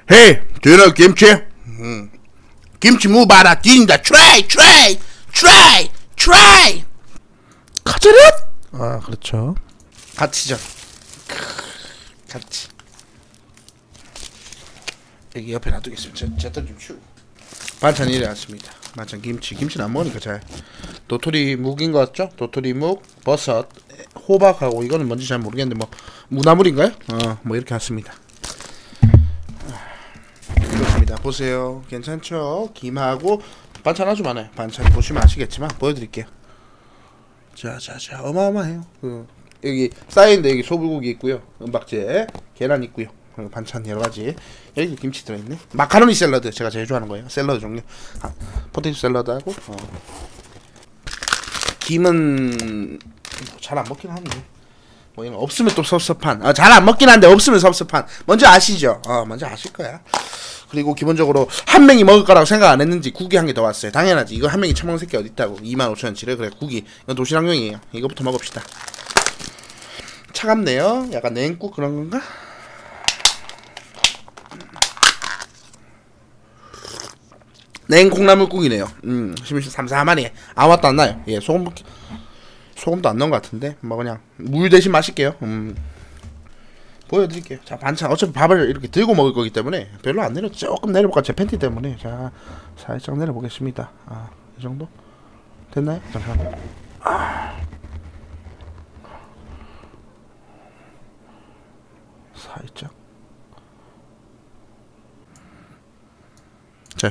Hey, do you know kimchi? 김치 무바라 뛴다. Try. 가자렛. 아, 그렇죠. 같이죠. 같이. 여기 옆에 놔두겠습니다. 제가 좀 치우고. 반찬 이래 왔습니다. 반찬 김치는 안 먹으니까 잘. 도토리 묵인 거 같죠? 도토리 묵, 버섯, 호박하고 이거는 뭔지 잘 모르겠는데 뭐 무나물인가요? 뭐 이렇게 왔습니다. 그렇습니다. 보세요. 괜찮죠? 김하고 반찬 아주 많아요. 반찬 보시면 아시겠지만 보여드릴게요. 자, 어마어마해요. 여기 쌓여있는데 여기 소불고기 있고요. 은박지에 계란 있고요. 그리고 반찬 여러가지. 여기 김치 들어있네. 마카로니 샐러드 제가 제일 좋아하는 거예요. 샐러드 종류. 포테이토 샐러드하고 김은 잘 안 먹긴 하는데 뭐 이런 없으면 또 섭섭한. 잘 안 먹긴 한데 없으면 섭섭한. 먼저 아시죠? 먼저 아실 거야. 그리고 기본적으로 한 명이 먹을 거라고 생각 안 했는지 국이 한 개 더 왔어요. 당연하지. 이거 한 명이 처먹는 새끼 어디 있다고. 25,000원치래. 그래 국이. 이건 도시락용이에요. 이거부터 먹읍시다. 차갑네요. 약간 냉국 그런 건가? 냉콩나물국이네요. 삼삼하니 아무것도 안 나요. 예, 소금도 안 넣은 것 같은데 뭐 그냥 물 대신 마실게요. 보여드릴게요. 자, 반찬 어차피 밥을 이렇게 들고 먹을 거기 때문에 별로 안 내려. 조금 내려볼까? 제 팬티 때문에. 자, 살짝 내려보겠습니다. 이 정도 됐나요? 잠시만요. 살짝. 자,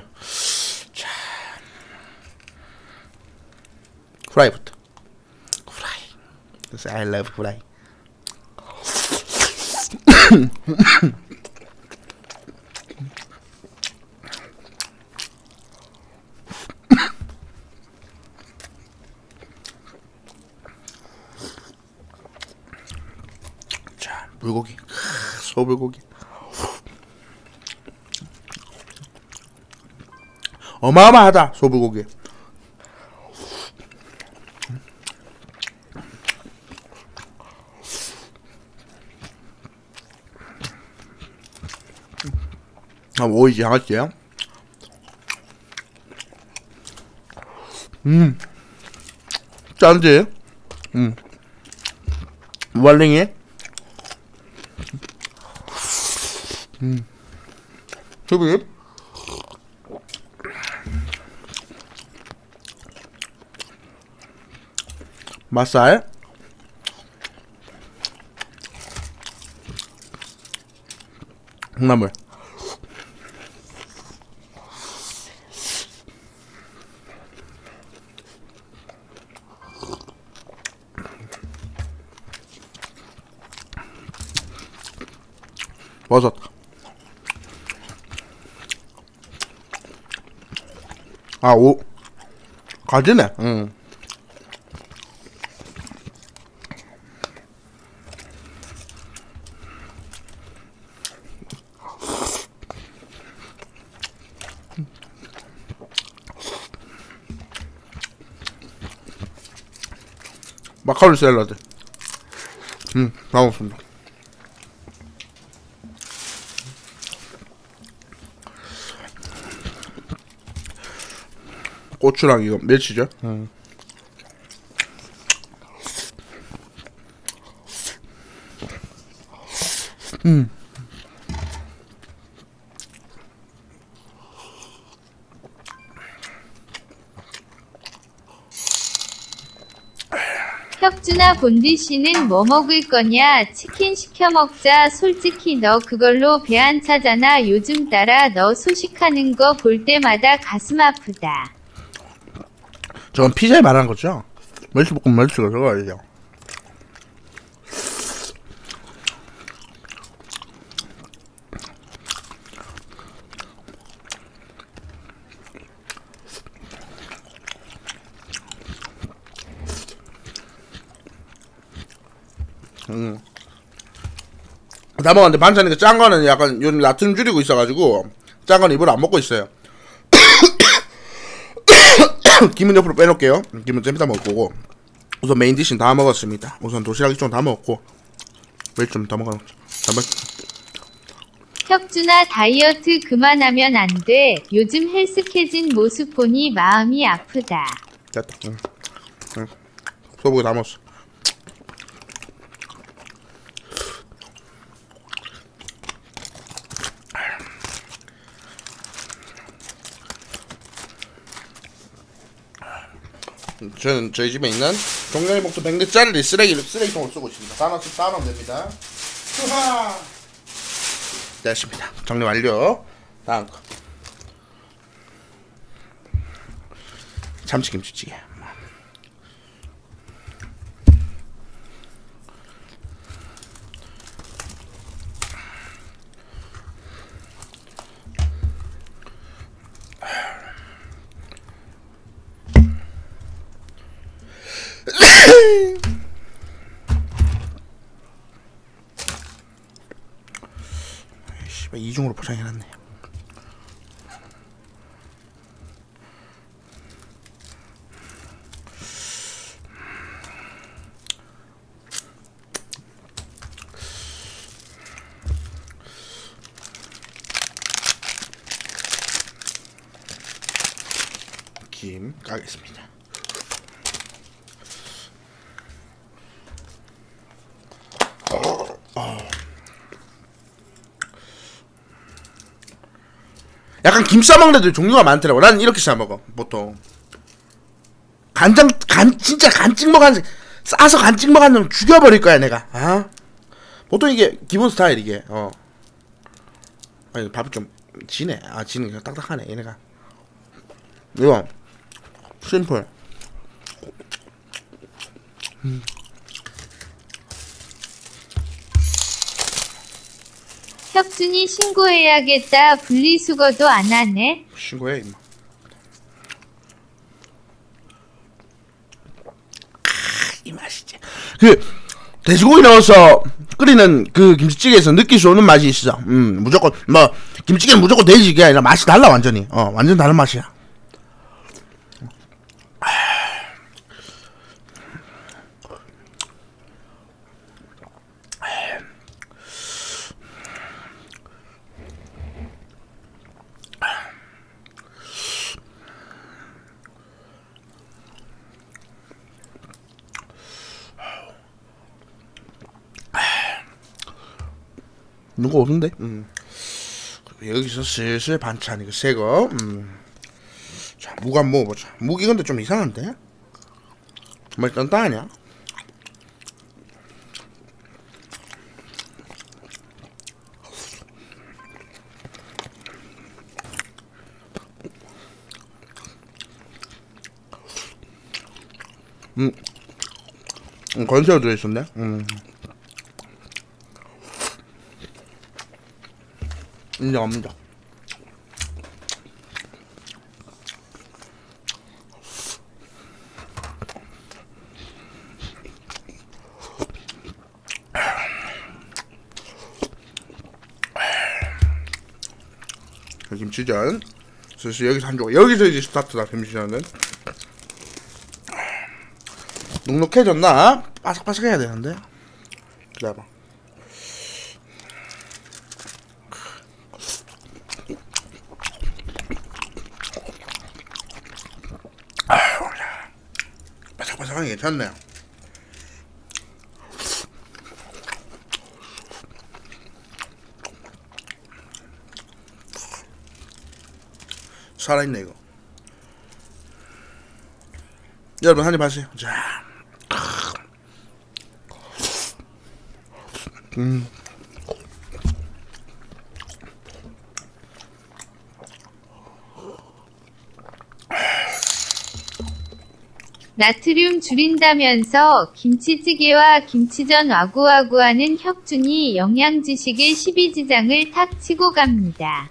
프라이부터. I love fry. 자, 불고기. 소불고기. 어마어마하다. 소불고기. 오이지 양아치야. 짠지. 무알랭이. 수비. 맛살. 콩나물. 버섯. 가지네. 마카로니 샐러드. 다 먹습니다. 고추랑 이거 멸치죠? 혁준아 본디씨는 뭐 먹을 거냐? 치킨 시켜 먹자. 솔직히 너 그걸로 배 안 차잖아. 요즘 따라 너 소식하는 거 볼 때마다 가슴 아프다. 저건 피자에 말하는 거죠? 멸치볶음 멸치가 들어가야죠. 다 먹었는데 반찬이니까 짠 거는 약간 요즘 나트륨 줄이고 있어가지고 짠 거는 입으로 안 먹고 있어요. 김은 옆으로 빼놓을게요. 김은 좀 이따 먹을 거고. 우선 메인 디시는 다 먹었습니다. 우선 도시락 이쪽은 다 먹었고 멸치 좀 더 먹어놓자. 혁준아 다이어트 그만하면 안 돼. 요즘 헬스케진 모습 보니 마음이 아프다. 됐다. 응. 소고기 다 먹었어. 저는 저희 집에 있는 종량이 목도 100리짜리 쓰레기통을 쓰고 있습니다. 싸놓으면 됩니다. 후하! 됐습니다. 정리 완료. 다음 거. 참치김치찌개. 씨발 이중으로 포장해놨네. 김 까겠습니다. 약간 김 싸먹는 애들 종류가 많더라고. 난 이렇게 싸먹어 보통. 진짜 간 찍먹 싸서 간 찍먹 한 놈 죽여버릴 거야 내가. 아 보통 이게 기본 스타일 이게. 아니 밥이 좀 지네. 지는 그냥 딱딱하네 얘네가. 이거 심플. 혁준이 신고해야겠다. 분리수거도 안 하네. 신고해 임마. 이 맛이지. 그 돼지고기 넣어서 끓이는 그 김치찌개에서 느낄 수 없는 맛이 있어. 무조건 뭐 김치찌개는 무조건 돼지게 아니라 맛이 달라 완전히. 완전 다른 맛이야. 누가 오는데? 그리고 여기서 슬슬 반찬 이거 새거. 자, 묵 한번 먹어보자. 묵이 근데 좀 이상한데? 정말 단단하냐? 건새우 들어있었네. 인정합니다. 김치전 슬슬 여기서 한 조각. 여기서 이제 스타트다. 김치전은 눅눅해졌나? 바삭바삭해야 되는데. 기다려봐. 바삭바삭하게 괜찮네. 살아있네 이거. 여러분 한입 하세요. 자, 나트륨 줄인다면서 김치찌개와 김치전 와구와구하는 혁준이 영양지식의 12지장을 탁 치고 갑니다.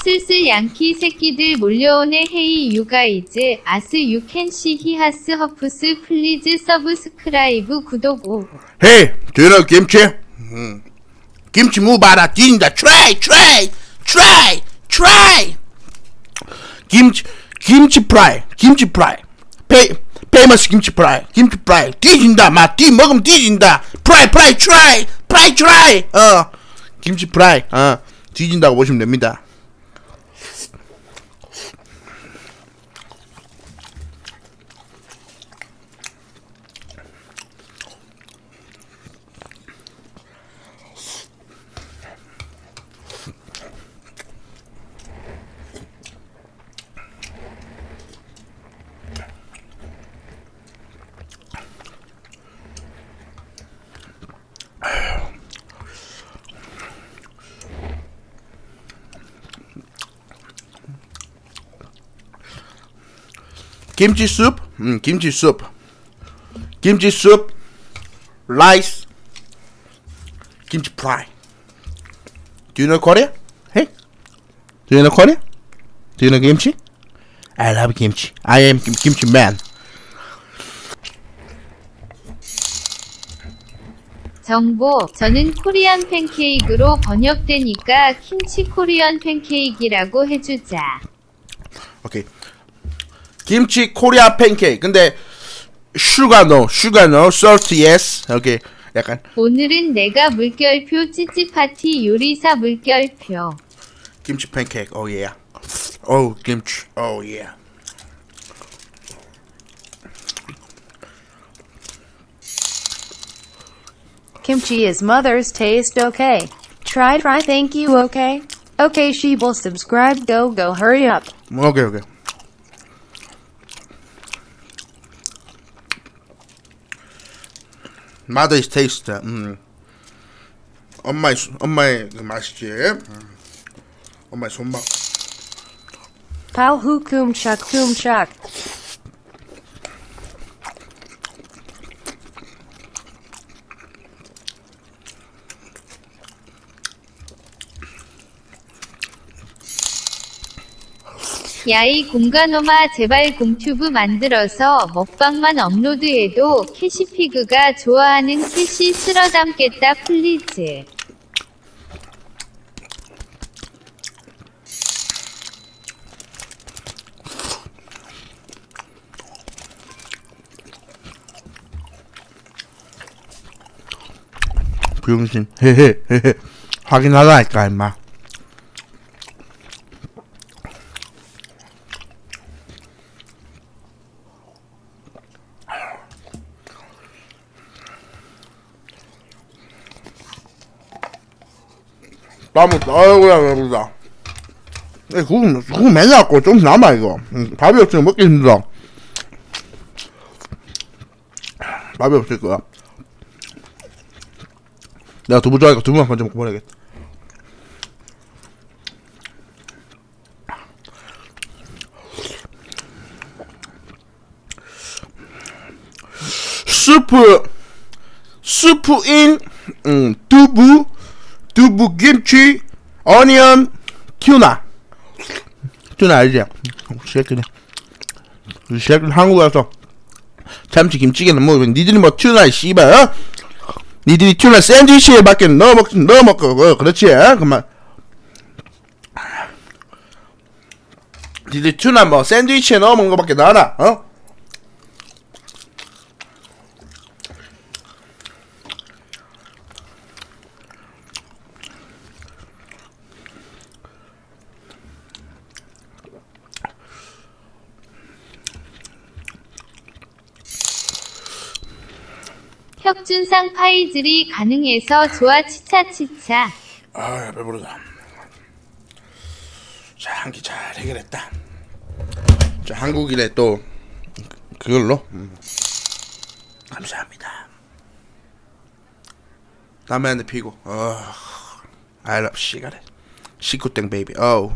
슬슬 양키 새끼들 몰려오네. 헤이 유가이즈 아스 유캔시 히하스 허프스 플리즈 서브스크라이브 구독 오. Hey, do you know kimchi? 김치 무바라 뛴다. Try. 김치 프라이. 페이머스 김치 프라이. 뒤진다. 뒤 먹으면 뒤진다. 프라이. 김치 프라이. 뒤진다고 보시면 됩니다. 김치 soup, rice, 김치 fry. Do you know Korea? Hey, do you know Korea? Do you know kimchi? I love kimchi. I am kimchi man. 정보, 저는 코리안 팬케이크로 번역되니까 김치 코리안 팬케이크라고 해주자. 오케이. 김치 코리아 팬케이크. 근데 sugar no, salt yes. 오케이. 약간 오늘은 내가 물결표 찌찌파티 요리사 물결표. 김치 팬케이크. Oh yeah. Oh 김치. Oh yeah. Kimchi is mother's taste, okay? Try, thank you, okay? Okay, sheeple, subscribe, go, hurry up. 오케이. Mother's taste. 엄마의 그 맛이지. 엄마의 손맛. Pal hu kum chuk. 야이 공간오마 제발 공튜브 만들어서 먹방만 업로드해도 캐시피그가 좋아하는 캐시 쓸어 담겠다 플리즈. 부용신 확인하라니까 임마. 아이고야 배부르다. 그거 맨날 갖고 좀 남아 이거. 밥이 없으면 먹기 힘들어. 밥이 없을 거야. 내가 두부 좋아하니까 두부만 먼저 먹고 버려야겠다. 스프 인 두부 김치 어니언 튜나 알지? 새끼는 한국 와서 참치 김치게는 뭐 니들이 뭐 튜나 씨발 어? 니들이 튜나 샌드위치에 밖에 넣어 먹고 그렇지? 그만. 니들 튜나 뭐 샌드위치에 넣어 먹는 거밖에 너 알아? 어? 혁준상 파이즐이 가능해서 좋아 치차치차. 아 배부르다. 자, 한 끼 잘 해결했다. 자, 한국인의 또 그걸로 감사합니다. 담배 한 대 피고. I love cigarette. 식구땡 베이비.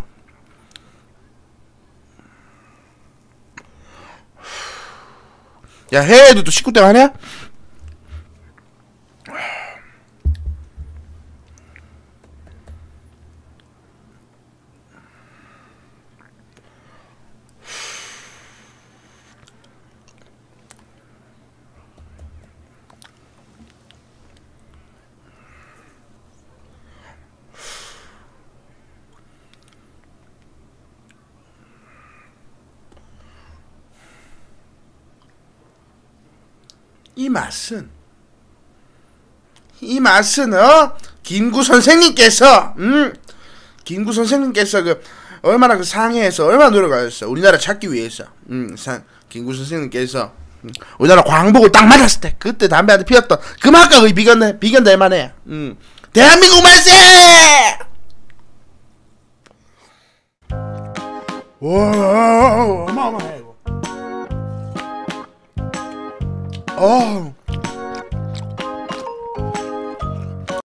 야, 해외도 또 식구땡 하냐? 이 맛은 김구 선생님께서 김구 선생님께서 그 얼마나 그 상해에서 얼마나 노력하셨어. 우리나라 찾기 위해서. 김구 선생님께서 우리나라 광복을 딱 맞았을 때 그때 담배 한 대 피웠던 그 맛과 거의 비견될 만해. 대한민국 만세! 와, 어마어마해 이거.